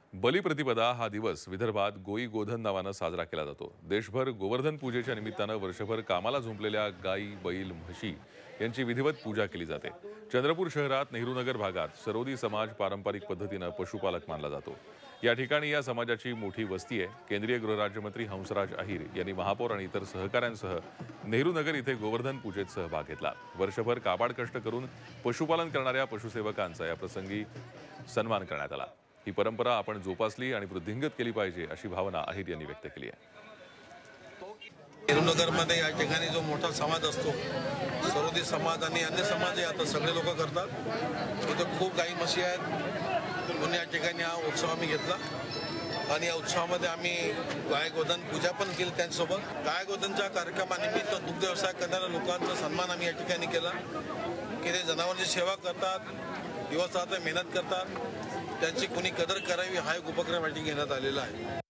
बलिप्रतिपदा हा दिवस विदर्भात गोई गोधन नावानं साजरा केला जातो। देशभर गोवर्धन पूजेच्या निमित्तानं वर्षभर कामाला झुंपलेल्या गायी, बैल, म्हशी यांची विधिवत पूजा केली जाते। चंद्रपूर शहरात नेहरूनगर भागात सरोदी समाज पारंपरिक पद्धतीनं पशुपालक मानला जातो। या ठिकाणी या समाजाची मोठी वस्ती आहे। केंद्रीय गृहराज्यमंत्री हंसराज अहीर यांनी महापौर आणि इतर सहकाऱ्यांसह नेहरूनगर इथे गोवर्धन पूजेत सहभाग घेतला। वर्षभर काबाड कष्ट करून पशुपालन करणाऱ्या पशुसेवकांचा या प्रसंगी सन्मान करण्यात आला। ही परंपरा आपण जोपासली आणि वृद्धिंगत केली पाहिजे अशी भावना अहीर यांनी व्यक्त केली आहे। नेहरूनगरमध्ये या ठिकाणी जो मोठा समाज असतो, सरोदी समाज आणि अन्य समाज आता सगळे लोक करतात। इथे खूप गाई म्हशी आहेत म्हणून या ठिकाणी हा उत्सव आम्ही घेतला आणि या उत्सवामध्ये आम्ही गाय गोधन पूजा पण केली। त्यांच्यासोबत गाय गोधनच्या कार्यक्रमानिमित्त दुग्ध व्यवसाय करणाऱ्या लोकांचा सन्मान आम्ही या ठिकाणी केला की ते जनावरांची सेवा करतात, दिवसरात्र मेहनत करतात, त्यांची कोणी कदर करावी हा एक उपक्रम या ठिकाणी घेण्यात आलेला आहे।